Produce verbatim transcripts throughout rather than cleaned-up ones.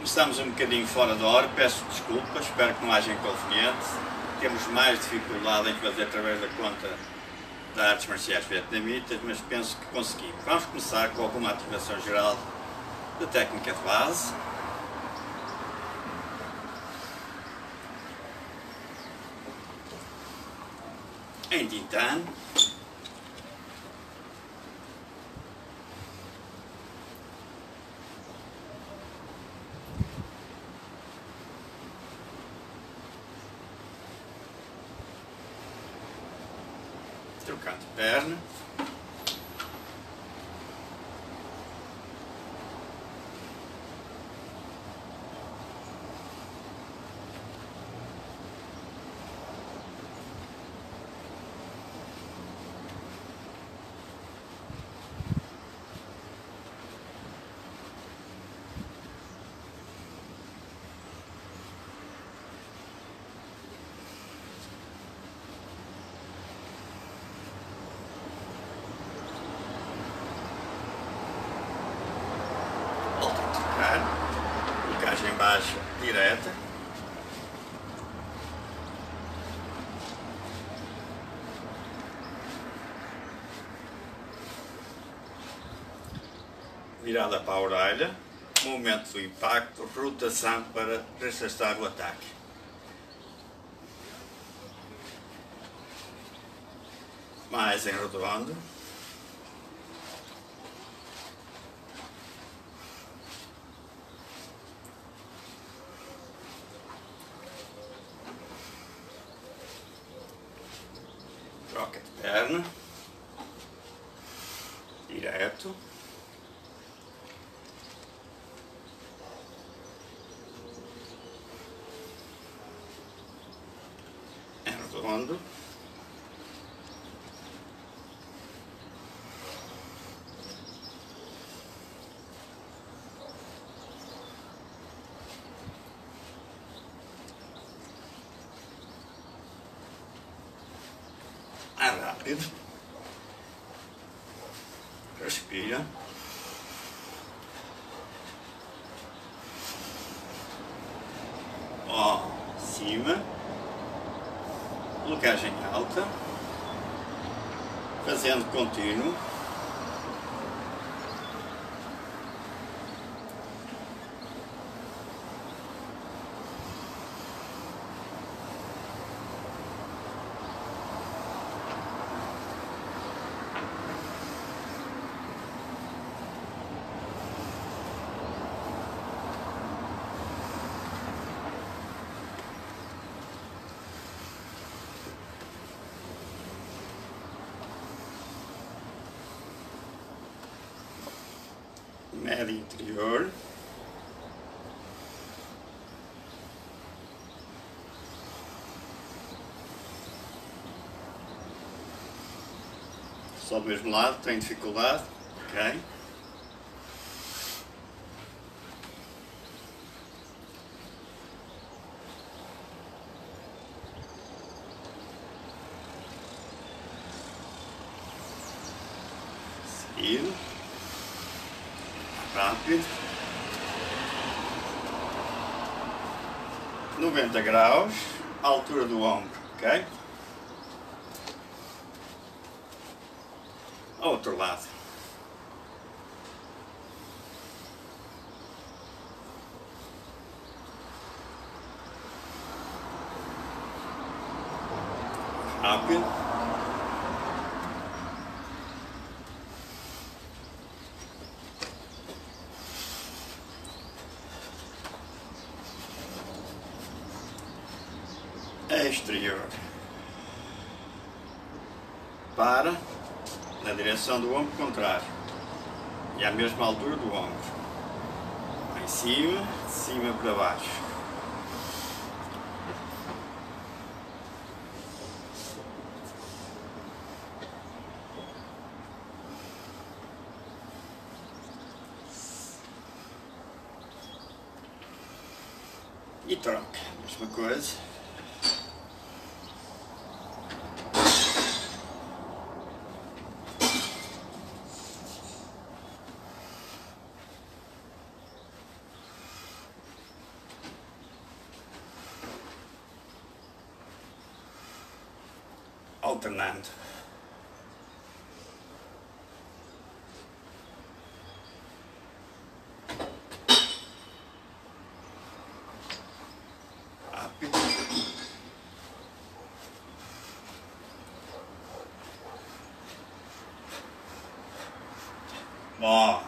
Começamos um bocadinho fora da hora, peço desculpas, espero que não haja inconveniente. Temos mais dificuldade em fazer através da conta da Artes Marciais Vietnamitas, mas penso que conseguimos. Vamos começar com alguma ativação geral da técnica de base. Em Dintan. Trocando de perna. Colocagem baixa direta. Virada para a orelha. Momento do impacto. Rotação para ressuscitar o ataque. Mais em redondo. Troca de perna, direto, em redondo, é rápido, respira, ó, cima, colocagem alta, fazendo contínuo, médio interior, só do mesmo lado, tem dificuldade, ok? Seguido. Rápido, noventa graus, altura do ombro, ok? Ao outro lado. Rápido. Exterior. Para na direção do ombro contrário e à mesma altura do ombro. Em cima, de cima para baixo. E troca, mesma coisa. alternando. Rápido. Bom,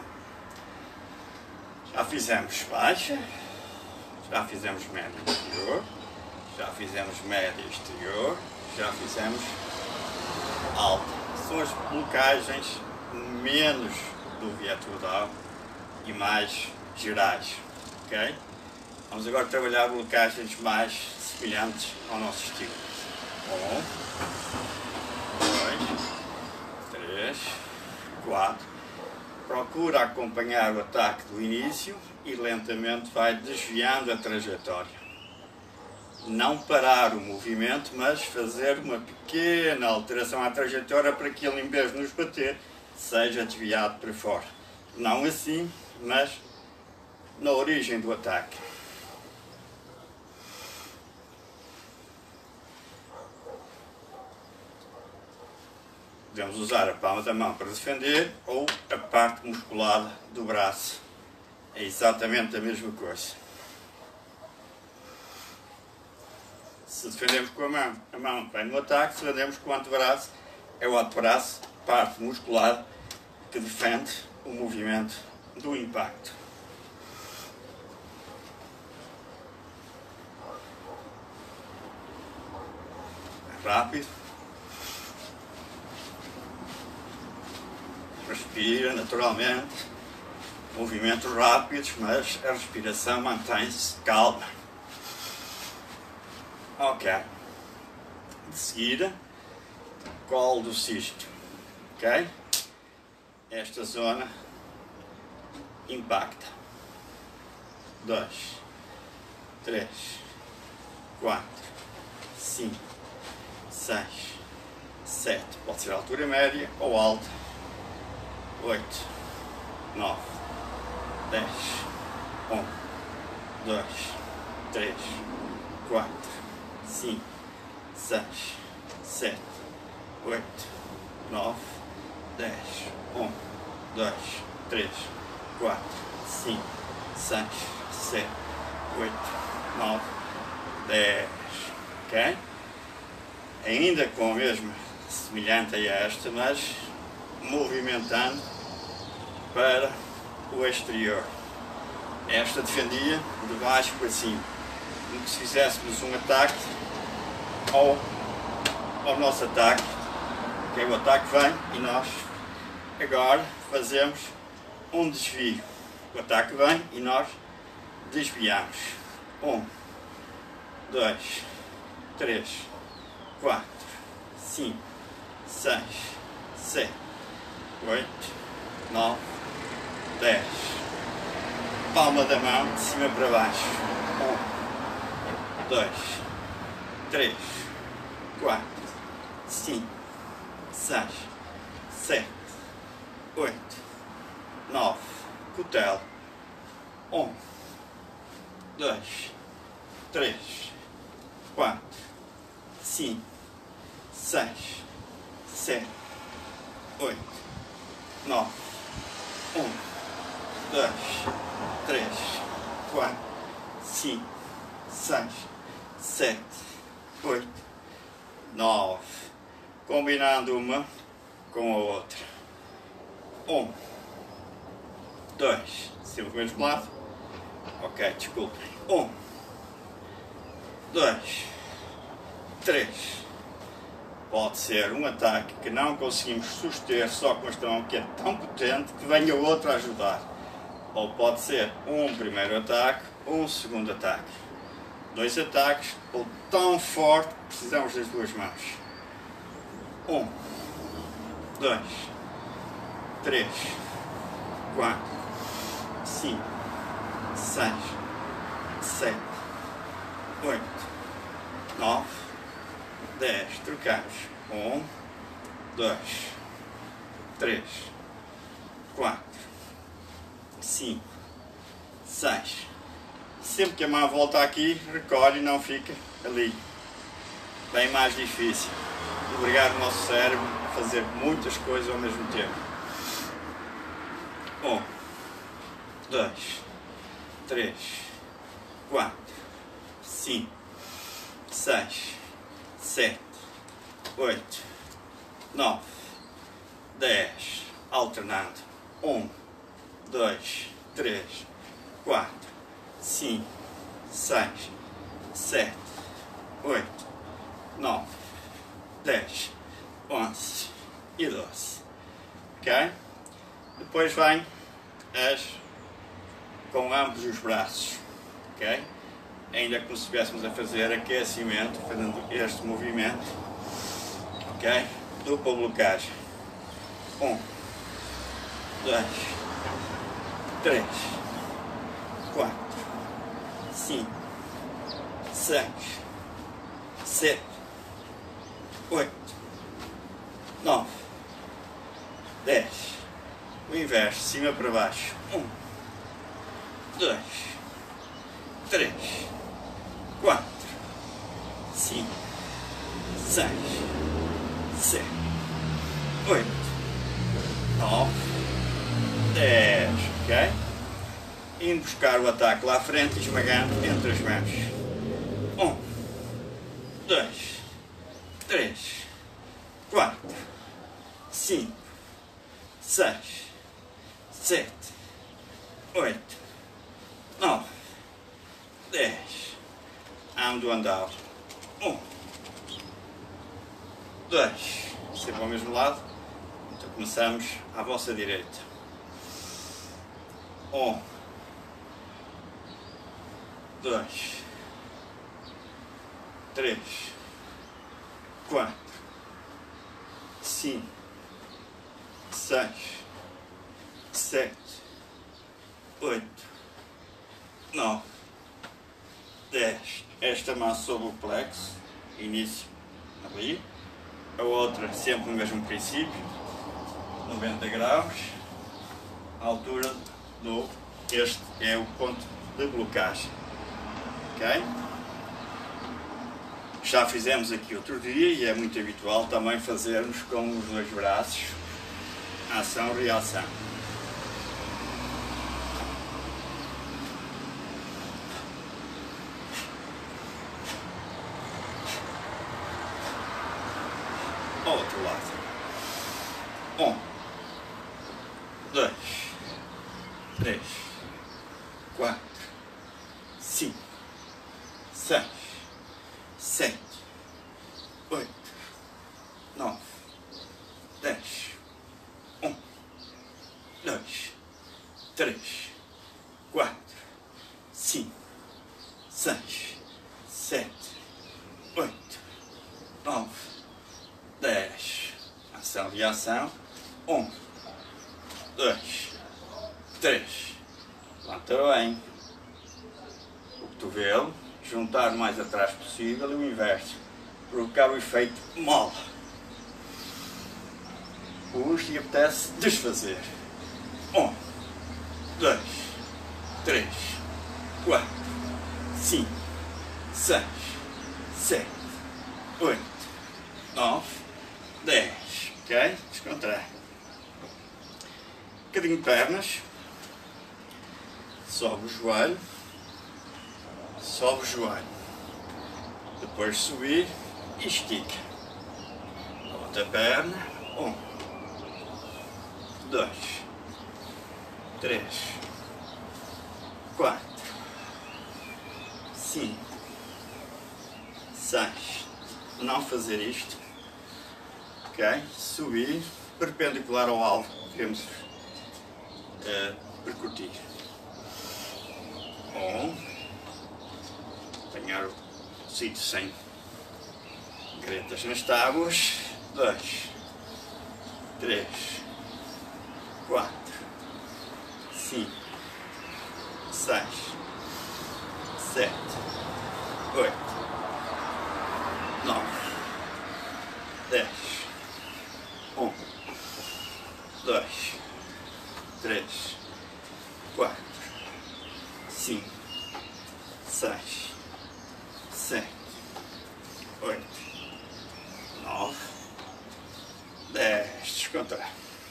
já fizemos baixa, já fizemos média interior, já fizemos média exterior, já fizemos alta. São as blocagens menos do vietrodal e mais gerais, ok? Vamos agora trabalhar blocagens mais semelhantes ao nosso estilo. Um, dois, três, quatro. Procura acompanhar o ataque do início e lentamente vai desviando a trajetória. Não parar o movimento, mas fazer uma pequena alteração à trajetória para que ele, em vez de nos bater, seja desviado para fora. Não assim, mas na origem do ataque. Podemos usar a palma da mão para defender ou a parte musculada do braço. É exatamente a mesma coisa. Se defendemos com a mão, a mão vai no ataque. Se defendemos com o antebraço, é o antebraço, parte muscular, que defende o movimento do impacto. Rápido. Respira naturalmente, movimentos rápidos, mas a respiração mantém-se calma. Ok. De seguida, colo do cisto. Ok? Esta zona impacta. Dois, três, quatro, cinco, seis, sete. Pode ser altura média ou alta. Oito, nove, dez, um, dois, três, quatro, cinco, seis, sete, oito, nove, dez, um, dois, três, quatro, cinco, seis, sete, oito, nove, dez. Ok? Ainda com a mesma semelhante a esta, mas movimentando para o exterior. Esta defendia de baixo para cima, como se fizéssemos um ataque ao, ao nosso ataque. Okay, o ataque vem e nós agora fazemos um desvio. O ataque vem e nós desviamos. Um, dois, três, quatro, cinco, seis, sete, oito, nove, dez. Palma da mão de cima para baixo. Um, dois, três, quatro, cinco, seis, sete, oito, nove. Cutelo. Um, dois, três, quatro, cinco, seis, sete, oito, nove. Um, dois, três, quatro, cinco, seis, sete, oito, nove. Combinando uma com a outra. Um, dois, sempre o mesmo lado. Ok, desculpem. Um, dois, três. Pode ser um ataque que não conseguimos suster só com esta mão que é tão potente que venha outro a ajudar. Ou pode ser um primeiro ataque, um segundo ataque. Dois ataques, ou tão forte que precisamos das duas mãos. Um, dois, três, quatro, cinco, seis, sete, oito, nove, dez. Trocamos. Um, dois, três, quatro, cinco, seis. Sempre que a mão volta aqui, recolhe e não fica ali. Bem mais difícil. obrigar o nosso cérebro a fazer muitas coisas ao mesmo tempo. Um, dois, três, quatro, cinco, seis, sete, oito, nove, dez, alternando. Um, dois, três, quatro, cinco, seis, sete, oito, nove, dez, onze e doze. Ok? Depois vem as com ambos os braços. Ok? Ainda como se estivéssemos a fazer aquecimento, fazendo este movimento. Ok? Dupla blocagem. Um, dois, três, quatro, cinco, seis, sete, oito, nove, dez. O inverso, cima para baixo. Um, dois, três, quatro, cinco, seis, sete, oito, nove, dez. Ok? Indo buscar o ataque lá à frente e esmagando entre as mãos. Um, dois, três, quatro, cinco, seis, sete, oito, nove, dez. Ando andado. Um, dois. Sempre ao mesmo lado. Então começamos à vossa direita. Um, dois, três, quatro, cinco, seis, sete, oito, nove, dez. Esta massa sobre o plexo, início ali. A outra sempre no mesmo princípio, noventa graus. A altura do, este é o ponto de blocagem. Ok? Já fizemos aqui outro dia e é muito habitual também fazermos com os dois braços ação-reação. Ao outro lado. Um, dois, três, quatro, cinco, seis, sete, oito, nove, dez. Um, dois, três, quatro, cinco, seis, sete, oito, nove, dez. Ação, reação. Um, dois, três. Levanta bem o cotovelo, juntar o mais atrás possível e o inverso, provocar o efeito mola. Puxa e apetece desfazer. Um, dois, três, quatro, cinco, seis, sete, oito, nove, dez. Ok? Descontrai. Um bocadinho de pernas. Sobe o joelho. Sobe o joelho. Depois subir e estica. Outra perna. Um, dois, três, quatro, cinco, seis. Não fazer isto. Ok? Subir perpendicular ao alvo que queremos uh, percutir. Um, apanhar o sítio sem gretas nas tábuas. Dois, três, quatro, cinco, seis, sete, oito, nove, dez. Um, dois, três, quatro, cinco, seis, sete, oito, nove, contra.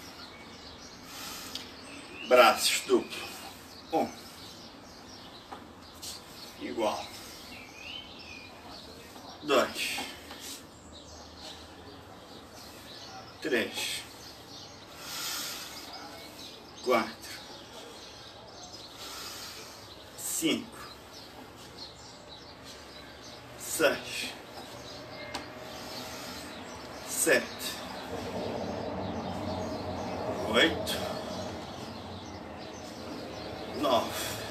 Braços duplo. Um. Igual. Dois. Três. Quatro. Cinco. Seis. Sete. Oito. Nove.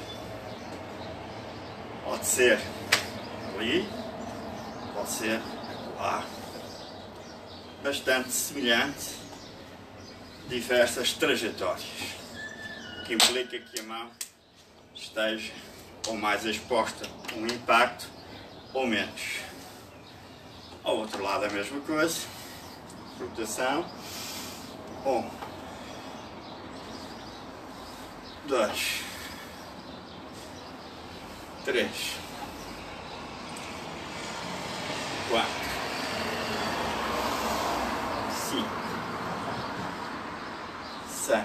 Pode ser ali, pode ser lá. Bastante semelhante, diversas trajetórias, que implica que a mão esteja ou mais exposta a um impacto ou menos. Ao outro lado a mesma coisa, rotação, um, dois, três, quatro, cinco, seis,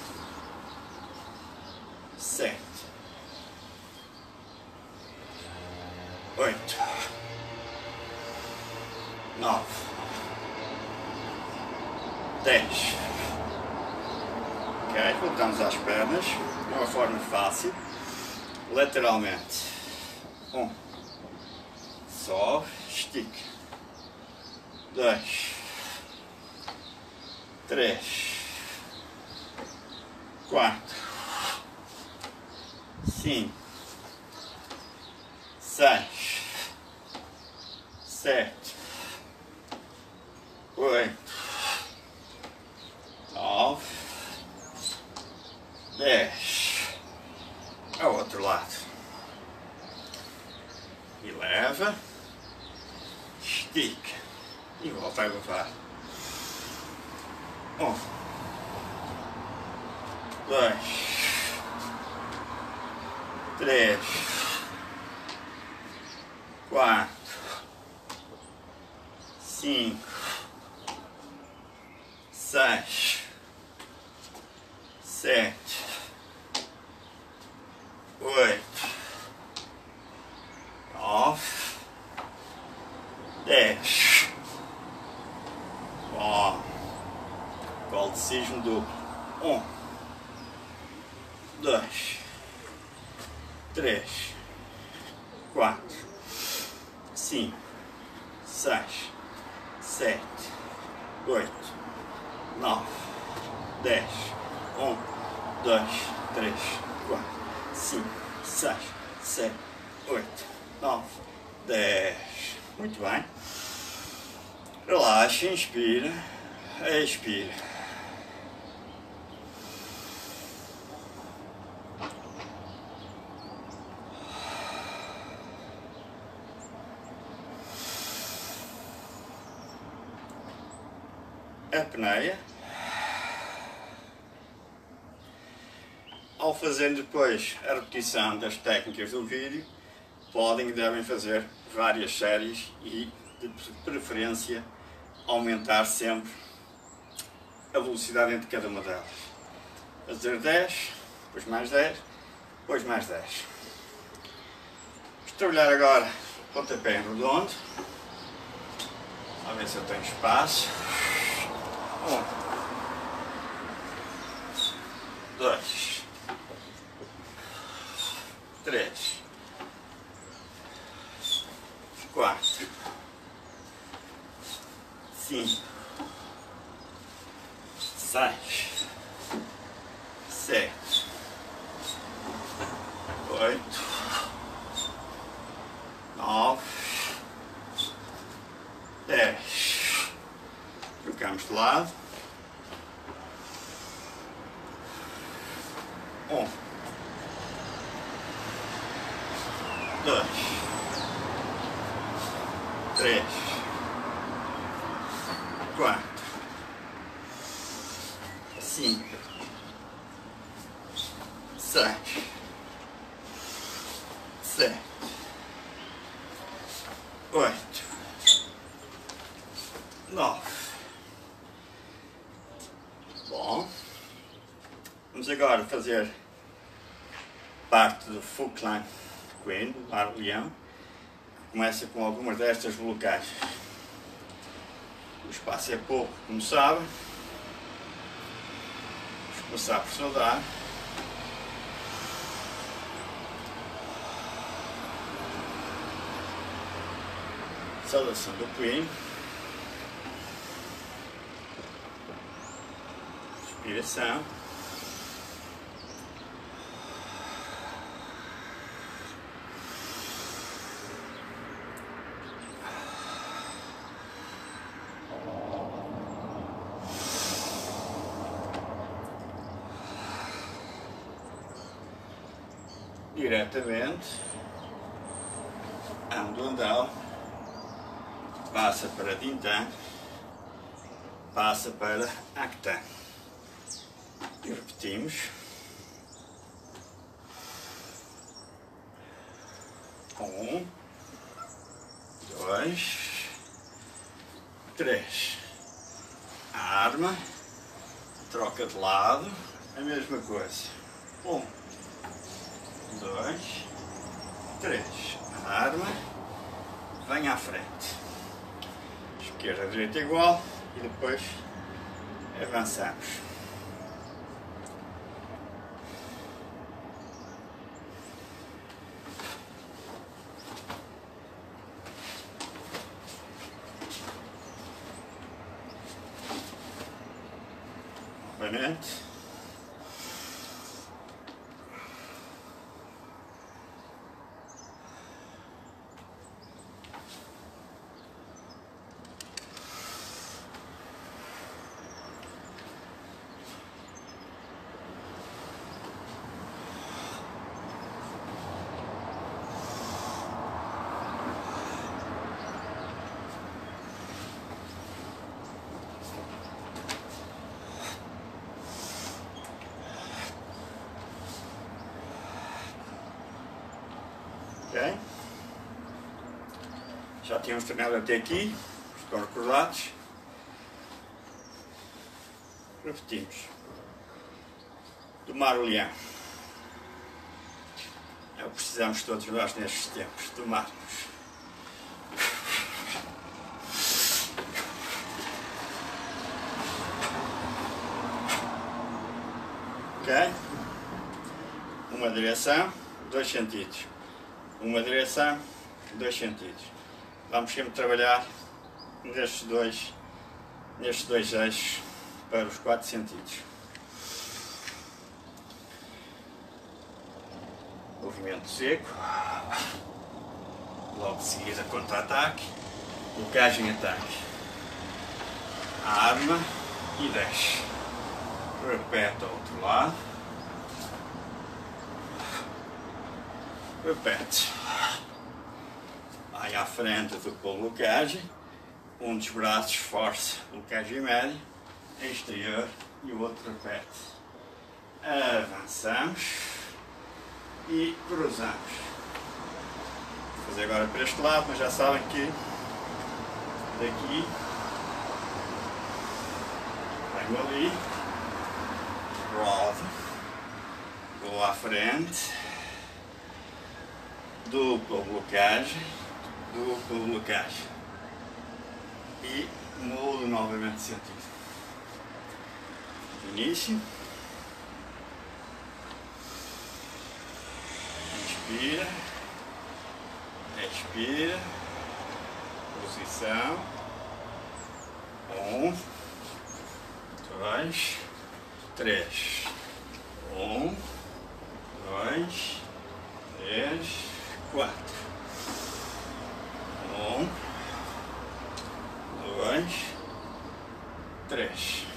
sete, oito, nove, dez. Ok, voltamos às pernas de uma forma fácil, lateralmente. Um, sobe, estica. Dois, três, quatro, cinco, seis, sete, oito, nove, dez. Ao outro lado. E leva, estica e volta a levar. Um, dois, três, quatro, cinco, seis, sete, oito, nove, dez. Bom, volticismo duplo. Um, dois, três, quatro, cinco, seis, sete, oito, nove, dez. Um, dois, três, quatro, cinco, seis, sete, oito, nove, dez. Muito bem. Relaxa, inspira, expira. Apneia. Ao fazer depois a repetição das técnicas do vídeo, podem e devem fazer várias séries e, de preferência, aumentar sempre a velocidade entre cada uma delas. Fazer dez, depois mais dez, depois mais dez. Vamos trabalhar agora pontapé em redondo. A ver se eu tenho espaço. Um, dois, três, quatro, cinco, seis, sete, oito, nove, dez. Trocamos de lado. Um, dois, três, quatro, cinco, seis, sete, oito, nove, Bom, vamos agora fazer parte do Falkland Queen, do Mar Leão, que começa com algumas destas blocagens. O espaço é pouco, como sabem. Vamos começar por saudar. Saudação do Queen. Respiração. Diretamente Amdondal, passa para Dintan, passa para Actan. E repetimos. Um, dois, três. Arma, troca de lado, a mesma coisa. Um, dois, três. Arma, vem à frente. Esquerda, direita igual e depois avançamos. Novamente. Ok? Já tínhamos treinado até aqui, estão recordados? Repetimos. Domar o leão. É o que precisamos todos nós nestes tempos, domarmos. Ok? Uma direção, dois sentidos. Uma direção, dois sentidos. Vamos sempre trabalhar nestes dois, nestes dois eixos para os quatro sentidos. Movimento seco. Logo de seguida contra-ataque. Blocagem ataque. Arma e deixa. Repete ao outro lado. Repete. Vai à frente do blocagem. Um dos braços força, blocagem média, exterior e o outro repete. Avançamos e cruzamos. Vou fazer agora para este lado, mas já sabem que daqui venho ali, rodo, vou à frente. Dupla blocagem, dupla blocagem e mudo novamente de sentido. Início, inspira, expira, posição, um, dois, três, um, dois, três, quatro. Um, dois, três,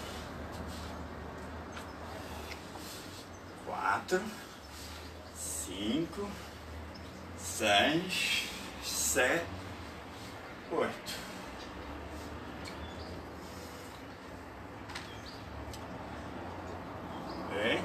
quatro, cinco, seis, sete, oito. Bem.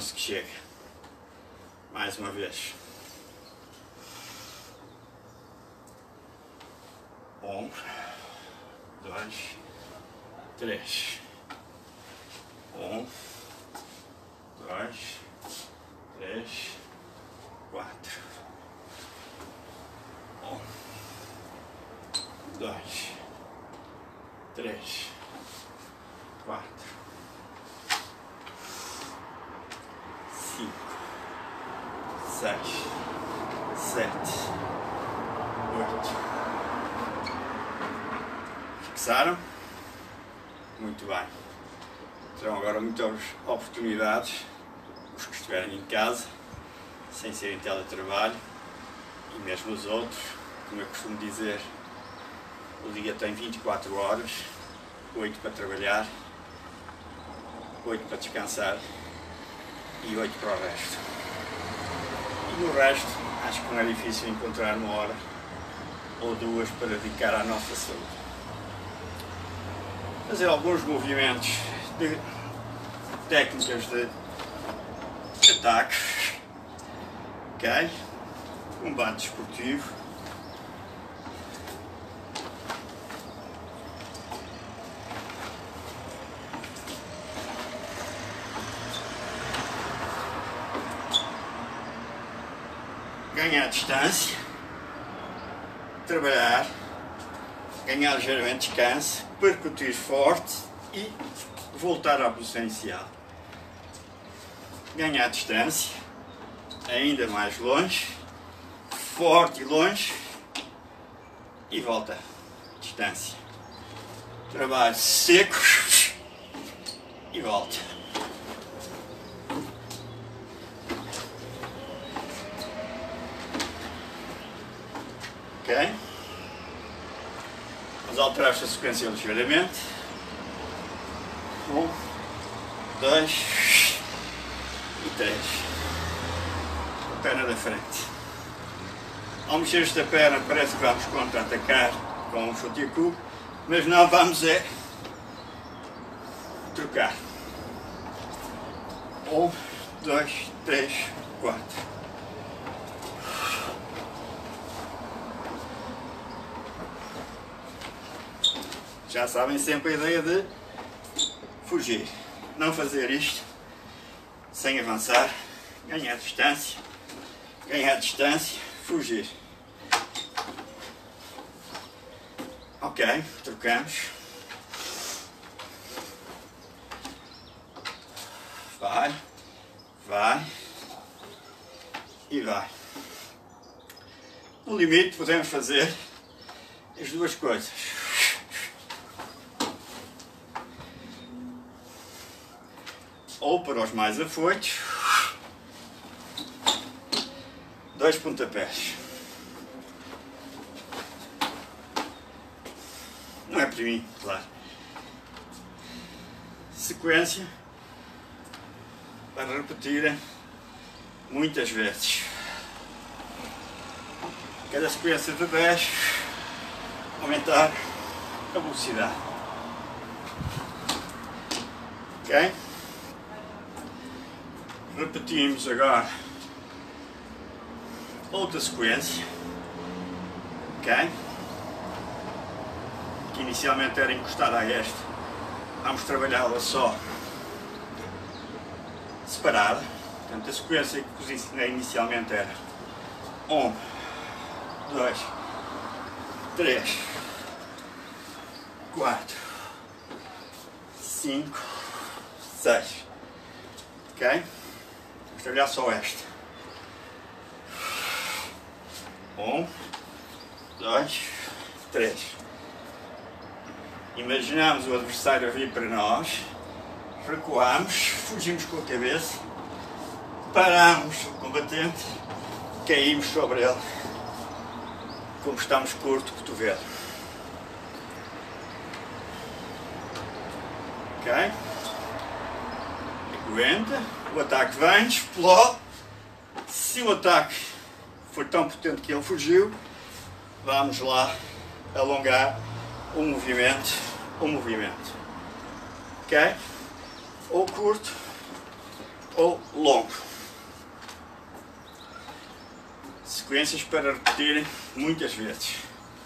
penso que chega. Mais uma vez. Um, dois, três. Um, dois, três, quatro. Um, dois, três, quatro, cinco, seis, sete, oito. Fixaram? Muito bem. Terão agora muitas oportunidades, os que estiverem em casa, sem ser em teletrabalho, e mesmo os outros, como eu costumo dizer, o dia tem vinte e quatro horas, oito para trabalhar, oito para descansar e oito para o resto. E no resto, acho que não é difícil encontrar uma hora ou duas para dedicar à nossa saúde. Fazer alguns movimentos de técnicas de ataque, ok? Combate esportivo. Ganhar distância, trabalhar, ganhar ligeiramente descanso, percutir forte e voltar à posição inicial. Ganhar distância, ainda mais longe, forte e longe, e volta à distância. Trabalho seco e volta. Ok? Vamos alterar esta sequência ligeiramente. Um, dois e três. A perna da frente. Ao mexer esta perna parece que vamos contra-atacar com um chute e cu, mas não, vamos é trocar. Um, dois, três, quatro. Já sabem sempre a ideia de fugir. Não fazer isto sem avançar, ganhar distância, ganhar distância, fugir. Ok, trocamos. Vai, vai e vai. No limite podemos fazer as duas coisas. Ou para os mais afoitos, dois pontapés. Não é para mim, claro. Sequência para repetir muitas vezes. Cada sequência de dez, aumentar a velocidade. Ok? Repetimos agora outra sequência, ok? Que inicialmente era encostada a esta. Vamos trabalhá-la só separada. Portanto, a sequência que vos ensinei inicialmente era um, dois, três, quatro, cinco, seis, ok? Vamos trabalhar só esta. Um, dois, três. Imaginamos o adversário a vir para nós, recuamos, fugimos com a cabeça, paramos o combatente, caímos sobre ele, como estamos curto o cotovelo. Ok? Aguenta, o ataque vem, explode. Se o ataque for tão potente que ele fugiu, vamos lá alongar o movimento, o movimento. Ok? Ou curto, ou longo. Sequências para repetirem muitas vezes.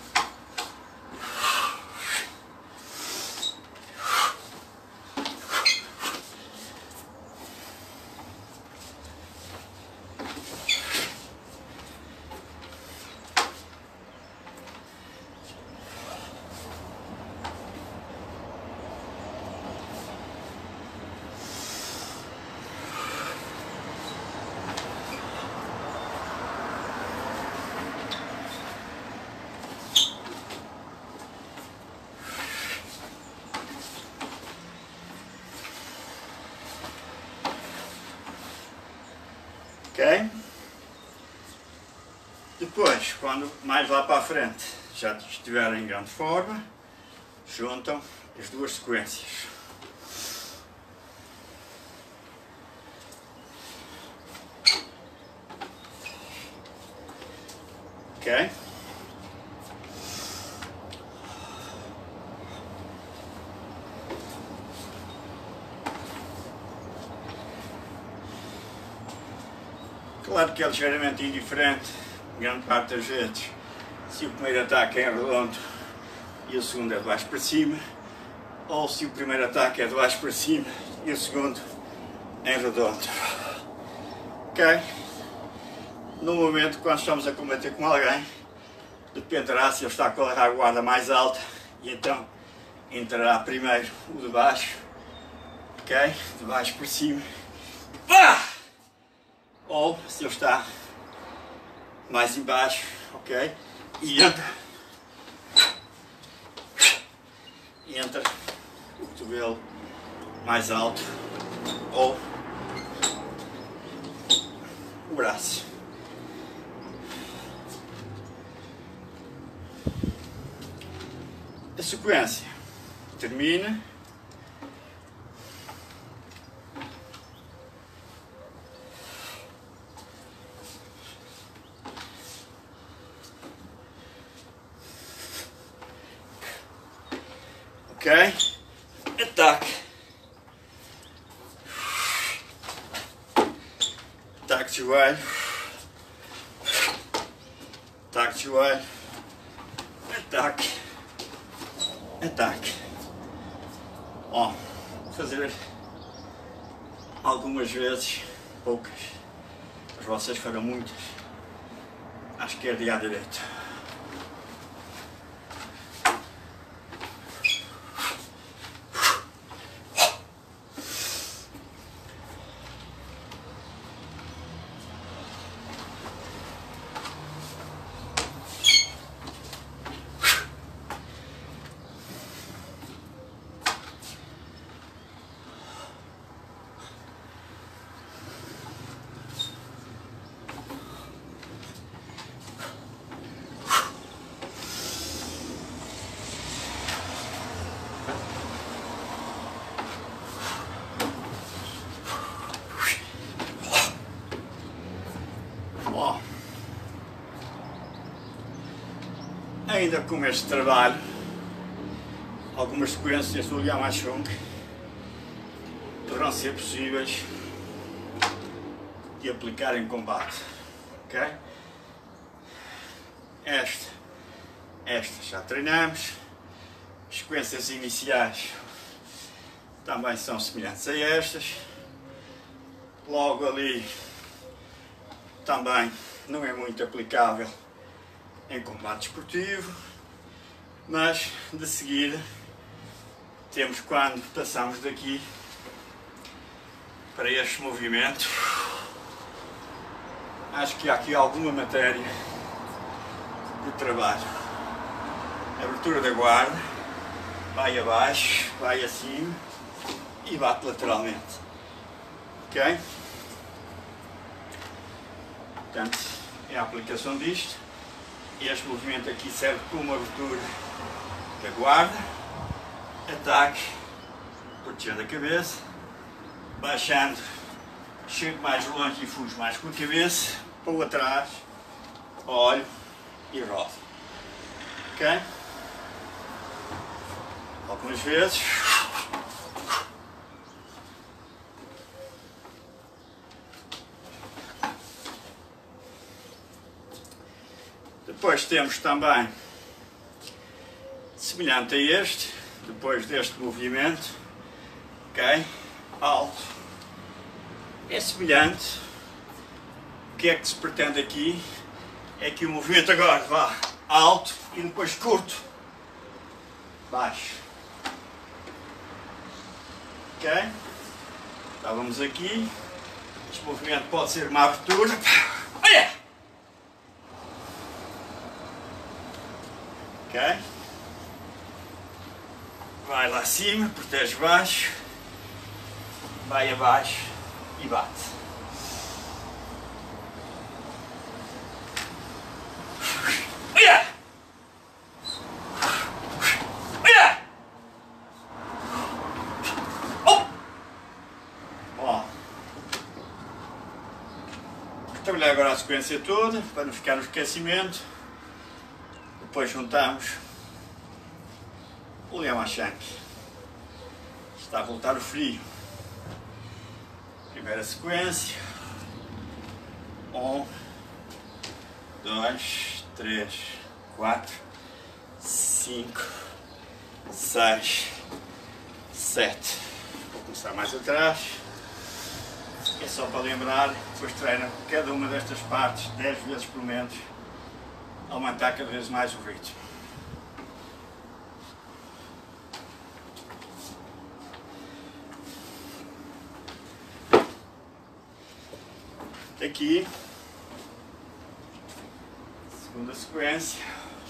Ok? Depois, quando mais lá para a frente já estiver em grande forma, juntam as duas sequências. Ok? Claro que é ligeiramente indiferente, grande parte das vezes, se o primeiro ataque é redondo e o segundo é de baixo para cima, ou se o primeiro ataque é de baixo para cima e o segundo é redondo. Ok? No momento, quando estamos a combater com alguém, dependerá se ele está com a guarda mais alta e então entrará primeiro o de baixo, ok? De baixo para cima. Ah! Ou se ele está mais embaixo, ok? E entra, e entra o cotovelo mais alto ou o braço. A sequência termina. Ok, ataque, ataque de joelho, ataque de joelho, ataque, ataque. Ó, vou fazer algumas vezes, poucas, mas vocês farão muitas, à esquerda e à direita. Ainda com este trabalho, algumas sequências do Yamashung poderão ser possíveis de aplicar em combate. Ok? Esta, esta já treinamos. As sequências iniciais também são semelhantes a estas. Logo ali também não é muito aplicável em combate esportivo, mas de seguida temos quando passamos daqui para este movimento. Acho que há aqui alguma matéria de trabalho. Abertura da guarda, vai abaixo, vai acima e bate lateralmente. Ok? Portanto, é a aplicação disto. Este movimento aqui serve como abertura da guarda, ataque, protegendo a cabeça, baixando, chego mais longe e fujo mais com a cabeça, para atrás, olho e rodo. Ok? Algumas vezes. Depois temos também, semelhante a este, depois deste movimento, ok? Alto. É semelhante. O que é que se pretende aqui? É que o movimento agora vá alto e depois curto, baixo. Ok? Estávamos aqui. Este movimento pode ser uma abertura. Olha! Ok? Vai lá acima, protege baixo, vai abaixo e bate. Olha! Olha! Oh! Bom. Vou trabalhar agora a sequência toda para não ficar no esquecimento. Depois juntamos o leão à chanque. Está a voltar o frio. Primeira sequência. Um, dois, três, quatro, cinco, seis, sete. Vou começar mais atrás. É só para lembrar, depois treina cada uma destas partes dez vezes por menos, aumentar cada vez mais o ritmo. Aqui, segunda sequência,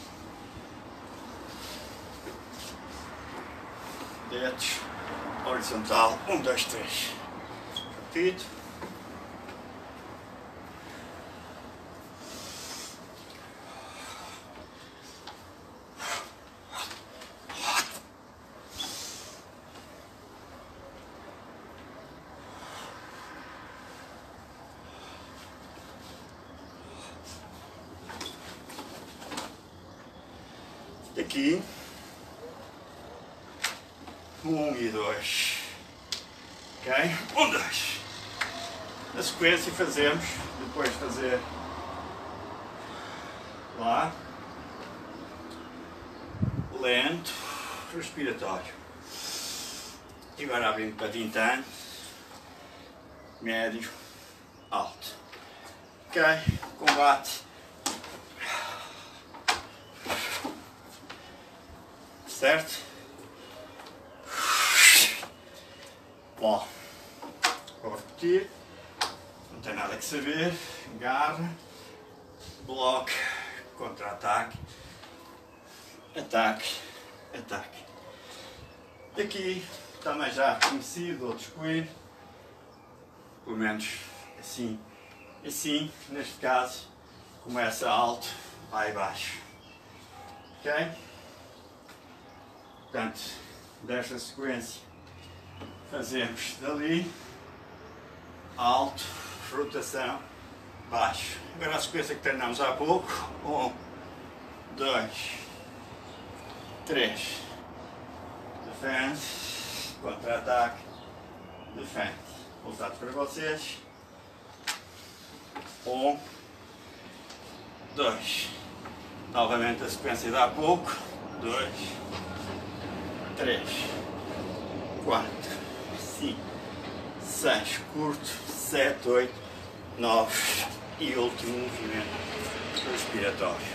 dedos, horizontal, um, dois, três, repito. Aqui, um e dois, ok? Um, dois. Na sequência fazemos, depois de fazer lá, lento, respiratório. E agora abrindo para tintã, médio, alto. Ok? Combate. Certo? Bom, vou repetir, não tem nada que saber, garra, bloco, contra-ataque, ataque, ataque. Aqui também já conhecido ou desconhecido, pelo menos assim, assim, neste caso, começa alto, vai baixo, ok? Portanto, desta sequência fazemos dali, alto, rotação, baixo. Agora a sequência que treinamos há pouco, um, dois, três, defende, contra-ataque, defende. Voltado para vocês, um, dois, novamente a sequência de há pouco, dois, três, quatro, cinco, seis, curto, sete, oito, nove e último movimento respiratório.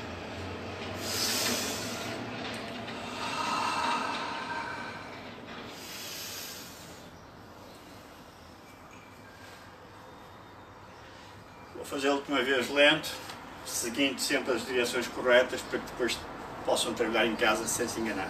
Vou fazer a última vez lento, seguindo sempre as direções corretas para que depois possam trabalhar em casa sem se enganar.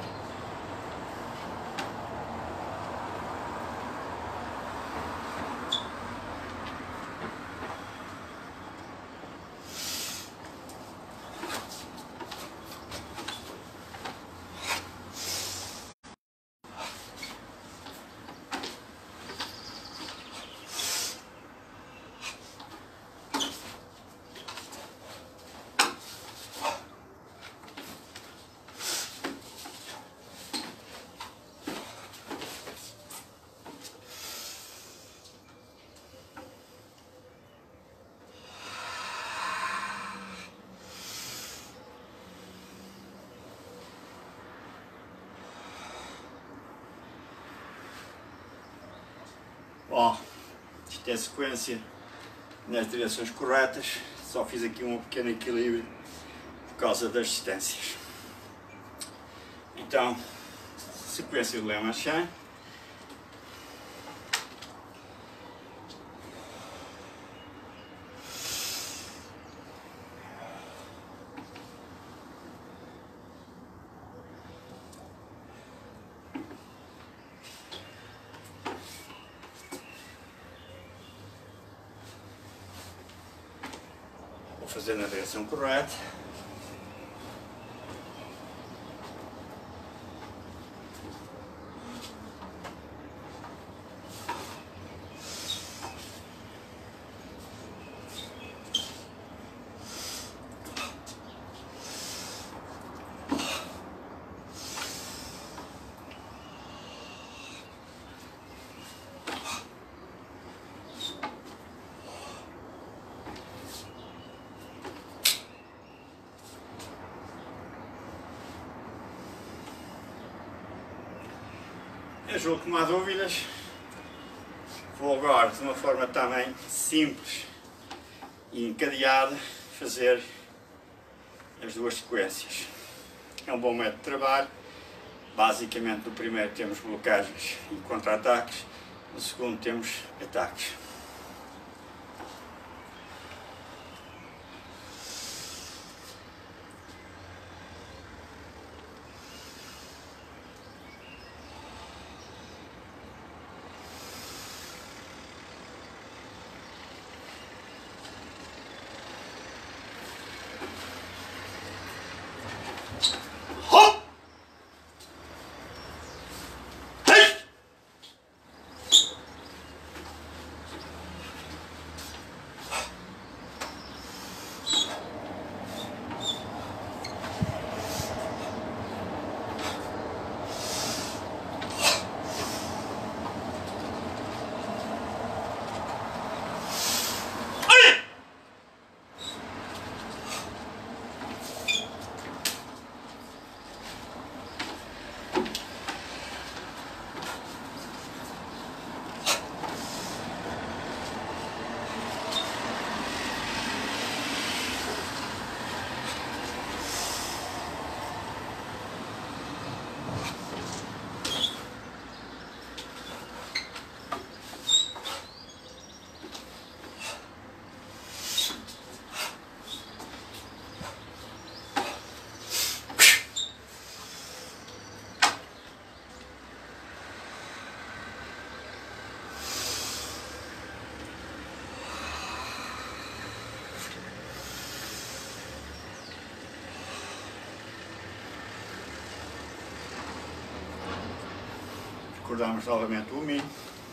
Bom, isto é a sequência nas direções corretas, só fiz aqui um pequeno equilíbrio por causa das distâncias. Então, sequência do Le Marchand. Vou fazer na direção correta. Eu julgo que não há dúvidas. Vou agora, de uma forma também simples e encadeada, fazer as duas sequências. É um bom método de trabalho. Basicamente, no primeiro temos blocagens e contra-ataques, no segundo temos ataques. Recordamos novamente o mínimo.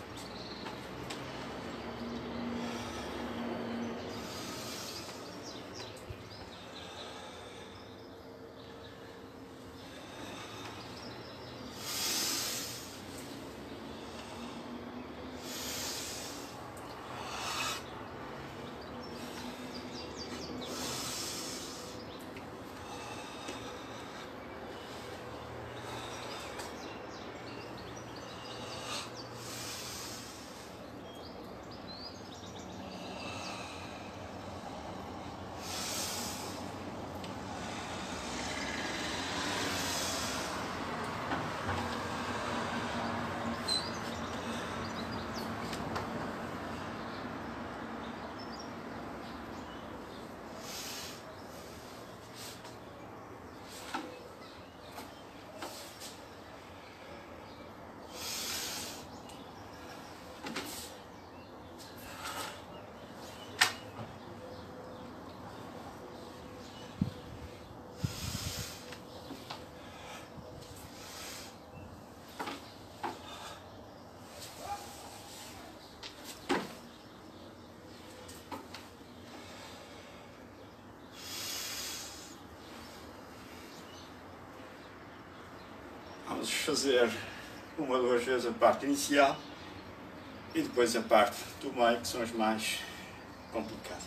Vamos fazer uma ou duas vezes a parte inicial e depois a parte do meio, que são as mais complicadas.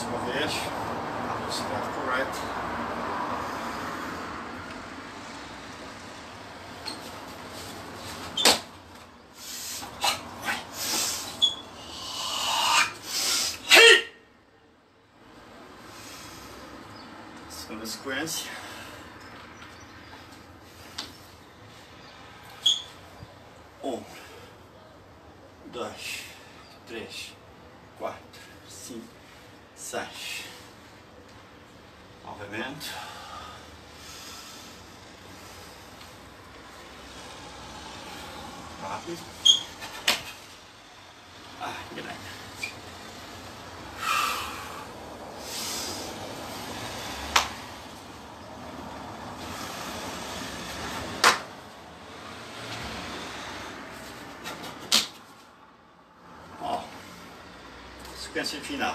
uma vez, à velocidade correta. Segunda sequência. Um, dois, três, quatro, cinco, seis. Novamente. Rápido. Ah, enganei. Ó, sequência final.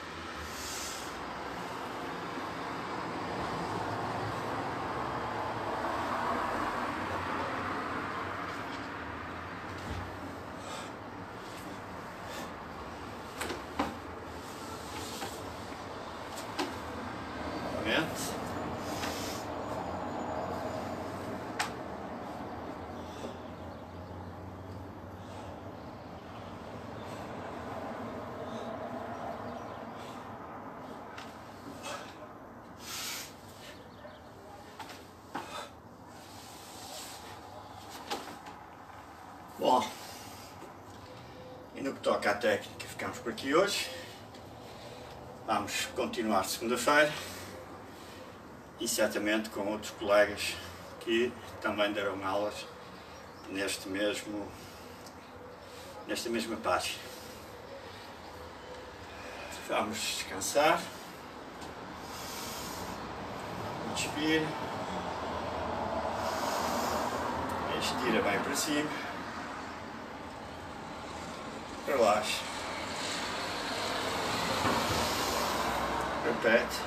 Bom, e no que toca à técnica, ficamos por aqui hoje. Vamos continuar segunda-feira e certamente com outros colegas que também darão aulas neste mesmo, nesta mesma página. Vamos descansar, inspira, estira bem para cima, relaxa, repete.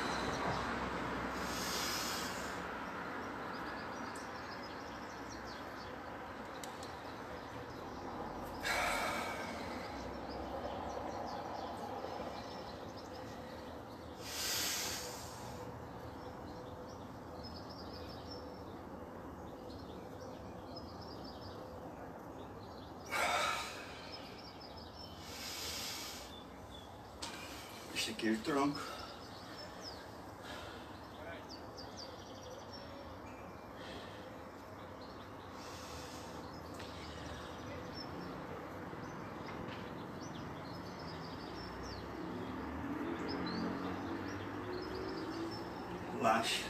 Este aqui é o tronco. Relaxa.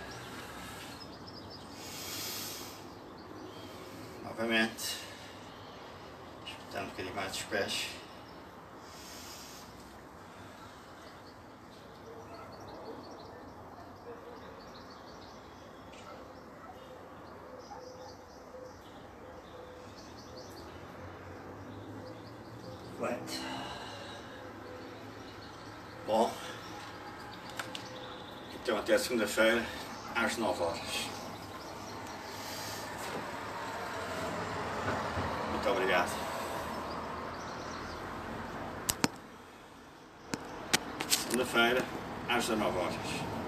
Novamente. Espetando um bocadinho mais dos pés. Right. Bom, então até segunda-feira às nove horas. Muito obrigado. Segunda-feira às dezenove horas.